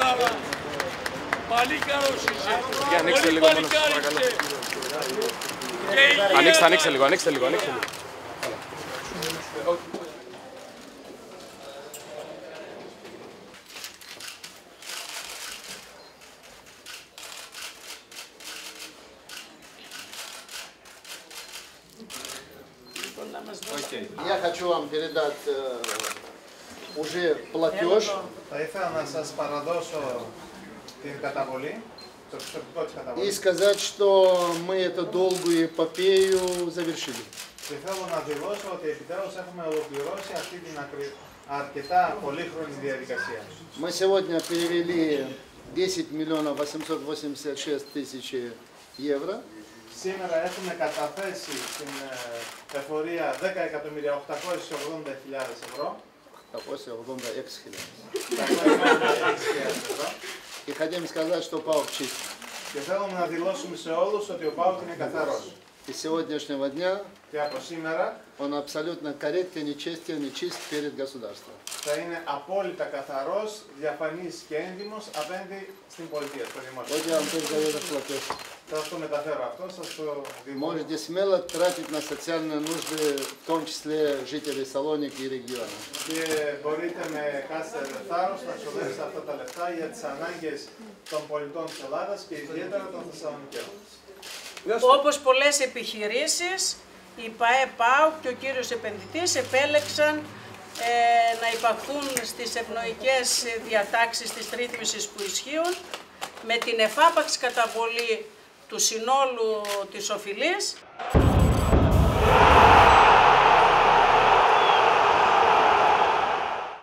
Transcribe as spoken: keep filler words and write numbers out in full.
χαρά. Παλίκαρος είσαι. Για ανοίξτε λίγο μόνο σας παρακαλώ. Ανοίξτε, ανοίξτε λίγο, ανοίξτε λίγο, ανοίξτε λίγο. Okay. Я хочу вам передать э, уже платеж. Θα ήθελα να σας παραδώσω την καταβολή, το προσωπικό της И καταβολής. сказать, что мы эту долгую эпопею завершили. Και θέλω να δηλώσω ότι επιτέλους έχουμε ολοκληρώσει αυτή την ακρι... αρκετά πολύχρονη διαδικασία. Мы сегодня перевели десять миллионов восемьсот восемьдесят шесть тысяч евро. Σήμερα έχουμε καταθέσει στην εφορία δέκα εκατομμύρια οκτακόσιες ογδόντα χιλιάδες ευρώ. οκτακόσιες ογδόντα έξι χιλιάδες. οκτακόσιες έξι χιλιάδες ευρώ. И хотим сказать, что ПАОК чист. Και θέλουμε να δηλώσουμε σε όλους ότι ο ΠΑΟΚ είναι καθαρός. И с сегодняшнего дня Και από σήμερα он абсолютно корректен и честен и чист перед государством. θα είναι απόλυτα καθαρός, διαφανής και έντιμος απέναντι στην πολιτεία, στο δημόσιο. Вот я вам передаю этот платеж. Θα σας το μεταφέρω αυτό, σας το δημόσιο. Можете смело тратить на социальные нужды, в том числе жителей Салоники и региона. Και μπορείτε με κάθε θάρρος να ξοδέψετε αυτά τα λεφτά για τις ανάγκες των πολιτών της Ελλάδας και ιδιαίτερα των Θεσσαλονικαίων. Όπως πολλές επιχειρήσεις, η ΠΑΕ ΠΑΟΚ και ο κύριος επενδυτής επέλεξαν ε, να υπαχθούν στις ευνοϊκές διατάξεις της ρύθμισης που ισχύουν με την εφάπαξ καταβολή του συνόλου της οφειλής.